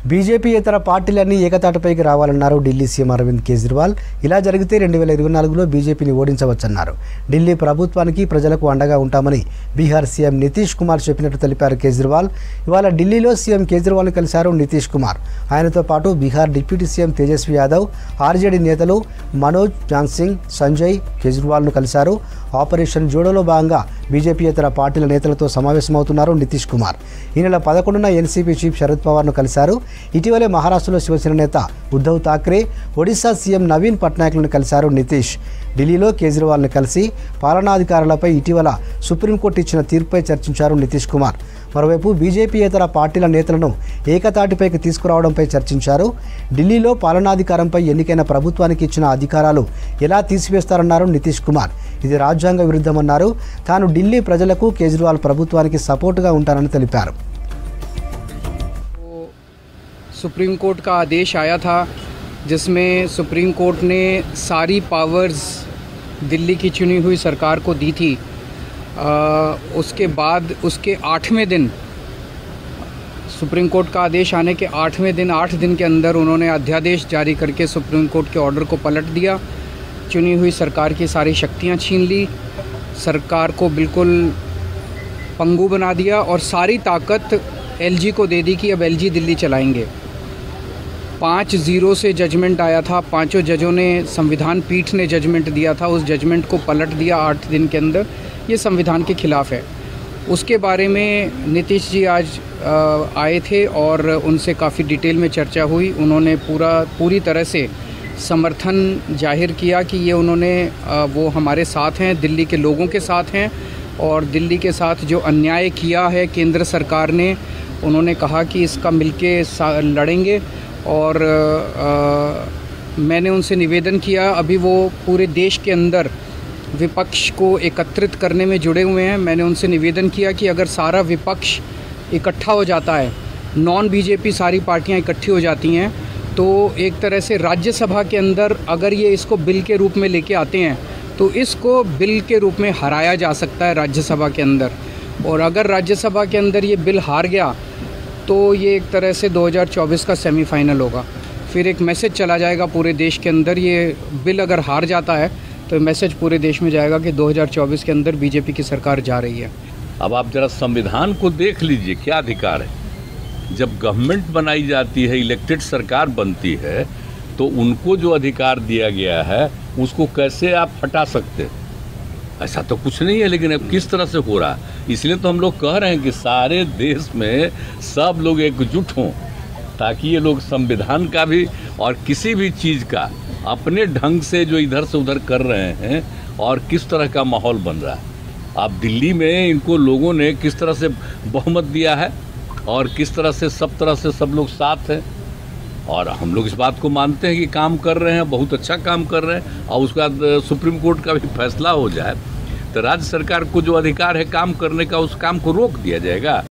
బీజేపీయేతర పార్టీలన్నీ ఏకతాటిపైకి రావాలన్నారు ఢిల్లీ సీఎం అరవింద్ కేజ్రీవాల్. ఇలా జరిగితే 2024లో బీజేపీని ఓడించవచ్చన్నారు. ఢిల్లీ ప్రభుత్వానికి ప్రజలకు అండగా ఉంటామని బీహార్ సీఎం నితీష్ కుమార్ చెప్పినట్టు తెలిపారు కేజ్రీవాల్. ఇవాళ ఢిల్లీలో సీఎం కేజ్రీవాల్ని కలిశారు నితీష్ కుమార్. ఆయనతో పాటు Bihar deputy CM Tejashwi Yadav, RJD నేతలు మనోజ్ ఝాన్సింగ్, సంజయ్ కేజ్రీవాల్ను కలిశారు. ఆపరేషన్ జోడోలో భాగంగా బీజేపీయేతర పార్టీల నేతలతో సమావేశమవుతున్నారు నితీష్ కుమార్. ఈ నెల 11న ఎన్సీపీ చీఫ్ శరద్ పవార్ను కలిశారు. ఇటీవలే మహారాష్ట్రలో శివసేన నేత ఉద్ధవ్ ఠాక్రే, ఒడిశా సీఎం నవీన్ పట్నాయక్లను కలిశారు నితీష్. ఢిల్లీలో కేజ్రీవాల్ని కలిసి పాలనాధికారులపై ఇటీవల సుప్రీంకోర్టు ఇచ్చిన తీర్పుపై చర్చించారు నితీష్ కుమార్. మరోవైపు బీజేపీయేతర పార్టీల నేతలను ఏకతాటిపైకి తీసుకురావడంపై చర్చించారు. ఢిల్లీలో పాలనాధికారంపై ఎన్నికైన ప్రభుత్వానికి ఇచ్చిన అధికారాలు ఎలా తీసివేస్తారన్నారు నితీష్ కుమార్. ఇది రాజ్యాంగ విరుద్ధమన్నారు. తాను ఢిల్లీ ప్రజలకు కేజ్రీవాల్ ప్రభుత్వానికి సపోర్టుగా ఉంటానని తెలిపారు. सुप्रीम कोर्ट का आदेश आया था जिसमें सुप्रीम कोर्ट ने सारी पावर्स दिल्ली की चुनी हुई सरकार को दी थी। उसके बाद उसके 8वें दिन सुप्रीम कोर्ट का आदेश आने के 8वें दिन 8 दिन के अंदर उन्होंने अध्यादेश जारी करके सुप्रीम कोर्ट के ऑर्डर को पलट दिया। चुनी हुई सरकार की सारी शक्तियां छीन ली, सरकार को बिल्कुल पंगु बना दिया और सारी ताकत एलजी को दे दी कि अब एलजी दिल्ली चलाएंगे। 5-0 से जजमेंट आया था। पांचों जजों ने, संविधान पीठ ने जजमेंट दिया था, उस जजमेंट को पलट दिया 8 दिन के अंदर। ये संविधान के खिलाफ है। उसके बारे में नीतीश जी आज आए थे और उनसे काफ़ी डिटेल में चर्चा हुई। उन्होंने पूरी तरह से समर्थन जाहिर किया कि ये उन्होंने वो हमारे साथ हैं, दिल्ली के लोगों के साथ हैं और दिल्ली के साथ जो अन्याय किया है केंद्र सरकार ने, उन्होंने कहा कि इसका मिलके लड़ेंगे। और मैंने उनसे निवेदन किया, अभी वो पूरे देश के अंदर विपक्ष को एकत्रित करने में जुड़े हुए हैं। मैंने उनसे निवेदन किया कि अगर सारा विपक्ष इकट्ठा हो जाता है, नॉन बीजेपी सारी पार्टियां इकट्ठी हो जाती हैं, तो एक तरह से राज्यसभा के अंदर अगर ये इसको बिल के रूप में लेके आते हैं तो इसको बिल के रूप में हराया जा सकता है राज्यसभा के अंदर। और अगर राज्यसभा के अंदर ये बिल हार गया तो ये एक तरह से 2024 का सेमीफाइनल होगा। फिर एक मैसेज चला जाएगा पूरे देश के अंदर। ये बिल अगर हार जाता है तो मैसेज पूरे देश में जाएगा कि 2024 के अंदर बीजेपी की सरकार जा रही है। अब आप जरा संविधान को देख लीजिए, क्या अधिकार है। जब गवर्नमेंट बनाई जाती है, इलेक्टेड सरकार बनती है, तो उनको जो अधिकार दिया गया है उसको कैसे आप हटा सकते हैं? ऐसा तो कुछ नहीं है। लेकिन अब किस तरह से हो रहा है, इसलिए तो हम लोग कह रहे हैं कि सारे देश में सब लोग एकजुट हों, ताकि ये लोग संविधान का भी और किसी भी चीज़ का अपने ढंग से जो इधर से उधर कर रहे हैं और किस तरह का माहौल बन रहा है। अब दिल्ली में इनको लोगों ने किस तरह से बहुमत दिया है और किस तरह से सब लोग साथ हैं, और हम लोग इस बात को मानते हैं कि काम कर रहे हैं, बहुत अच्छा काम कर रहे हैं। और उसके बाद सुप्रीम कोर्ट का भी फैसला हो जाए तो राज्य सरकार को जो अधिकार है काम करने का, उस काम को रोक दिया जाएगा।